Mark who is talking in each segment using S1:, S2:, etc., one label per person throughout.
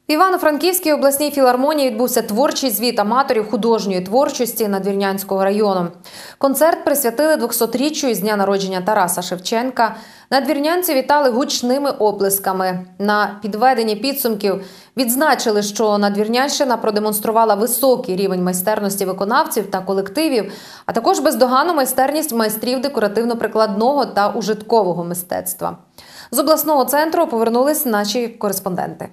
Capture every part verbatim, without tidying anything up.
S1: В Івано-Франківській обласній філармонії відбувся творчий звіт аматорів художньої творчості Надвірнянського району. Концерт присвятили двохсотріччю із дня народження Тараса Шевченка. Надвірнянці вітали гучними оплесками. На підведенні підсумків відзначили, що Надвірнянщина продемонструвала високий рівень майстерності виконавців та колективів, а також бездоганну майстерність майстрів декоративно-прикладного та ужиткового мистецтва. З обласного центру повернулись наші кореспонденти.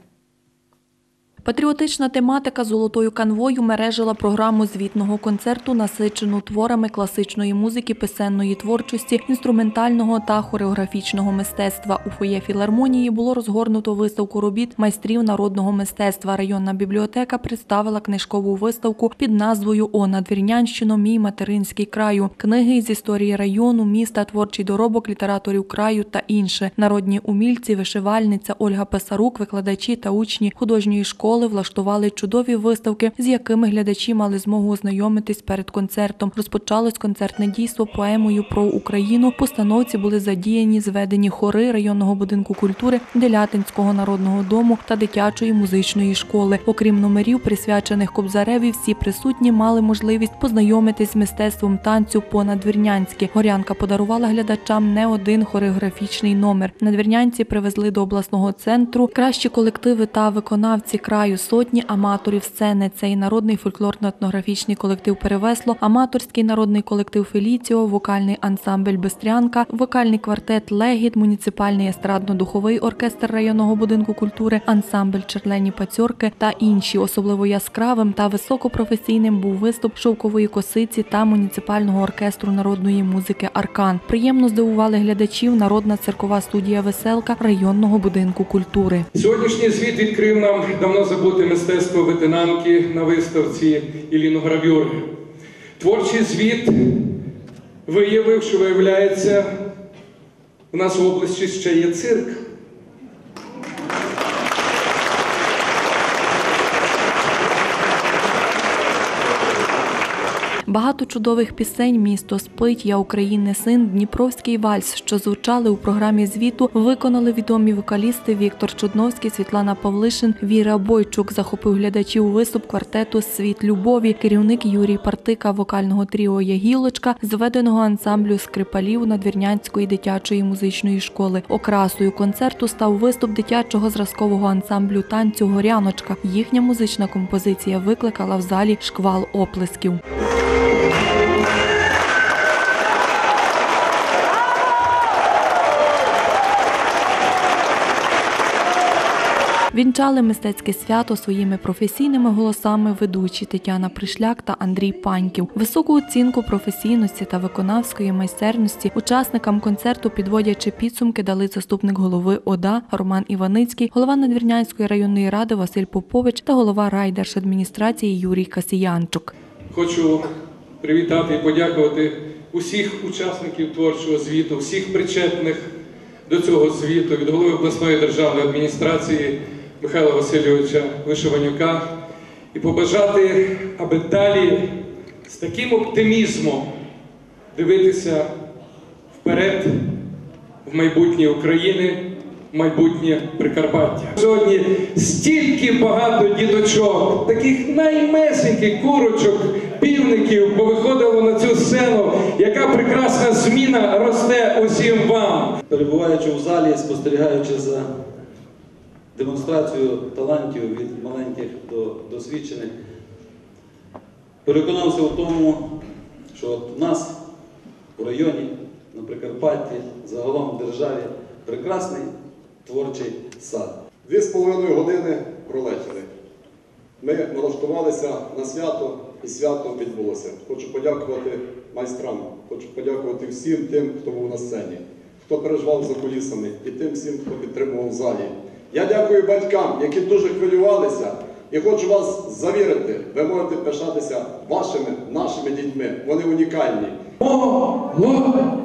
S2: Патріотична тематика золотою канвою мережила програму звітного концерту, насичену творами класичної музики, пісенної творчості, інструментального та хореографічного мистецтва. У фоє філармонії було розгорнуто виставку робіт майстрів народного мистецтва. Районна бібліотека представила книжкову виставку під назвою «О Надвірнянщино, мій материнський краю». Книги з історії району, міста, творчий доробок літераторів краю та інше. Народні умільці, вишивальниця Ольга Писарук, викладачі та учні художньої школи влаштували чудові виставки, з якими глядачі мали змогу ознайомитись перед концертом. Розпочалось концертне дійство поемою про Україну. В постановці були задіяні зведені хори районного будинку культури, Делятинського народного дому та дитячої музичної школи. Окрім номерів, присвячених Кобзареві, всі присутні мали можливість познайомитись з мистецтвом танцю по-надвірнянськи. Горянка подарувала глядачам не один хореографічний номер. Надвірнянці привезли до обласного центру кращі колективи та виконавці краю. Сотні аматорів сцени. Це і народний фольклорно-етнографічний колектив «Перевесло», аматорський народний колектив «Феліціо», вокальний ансамбль «Бистрянка», вокальний квартет «Легіт», муніципальний естрадно-духовий оркестр районного будинку культури, ансамбль «Черлені пацьорки» та інші. Особливо яскравим та високопрофесійним був виступ «Шовкової косиці» та муніципального оркестру народної музики «Аркан». Приємно здивували глядачів народна циркова студія «Веселка» районного будинку культури.
S3: Сьогоднішній звіт відкрив нам давно забути мистецтво ветенанки на виставці і ліногравюри. Творчий звіт виявив, що, виявляється, у нас в області ще є цирк.
S2: Багато чудових пісень «Місто спить», «Я України син», «Дніпровський вальс», що звучали у програмі звіту, виконали відомі вокалісти Віктор Чудновський, Світлана Павлишин, Віра Бойчук. Захопив глядачів виступ квартету «Світ любові», керівник Юрій Партика, вокального тріо «Ягілочка», зведеного ансамблю скрипалів Надвірнянської дитячої музичної школи. Окрасою концерту став виступ дитячого зразкового ансамблю танцю «Горяночка». Їхня музична композиція викликала в залі шквал оплесків. Вінчали мистецьке свято своїми професійними голосами ведучі Тетяна Пришляк та Андрій Паньків. Високу оцінку професійності та виконавської майстерності учасникам концерту, підводячи підсумки, дали заступник голови ОДА Роман Іваницький, голова Надвірнянської районної ради Василь Попович та голова райдержадміністрації Юрій Касіянчук.
S3: Хочу привітати і подякувати усіх учасників творчого звіту, всіх причетних до цього звіту, від голови обласної державної адміністрації Михайла Васильовича Вишиванюка, і побажати, аби далі з таким оптимізмом дивитися вперед в майбутнє України, в майбутнє Прикарпаття. Сьогодні стільки багато діточок, таких наймесеньких курочок, півників повиходило на цю сцену, яка прекрасна зміна росте усім вам.
S4: Перебуваючи в залі, спостерігаючи за демонстрацією талантів від маленьких до досвідчених, переконався в тому, що от у нас у районі, на Прикарпатті, загалом в державі прекрасний творчий сад.
S5: Дві з половиною години пролетіли. Ми налаштувалися на свято, і свято відбулося. Хочу подякувати майстрам, хочу подякувати всім тим, хто був на сцені, хто переживав за кулісами, і тим всім, хто підтримував в залі. Я дякую батькам, які дуже хвилювалися, і хочу вас завірити, ви можете пишатися вашими, нашими дітьми. Вони унікальні.
S3: Молодець!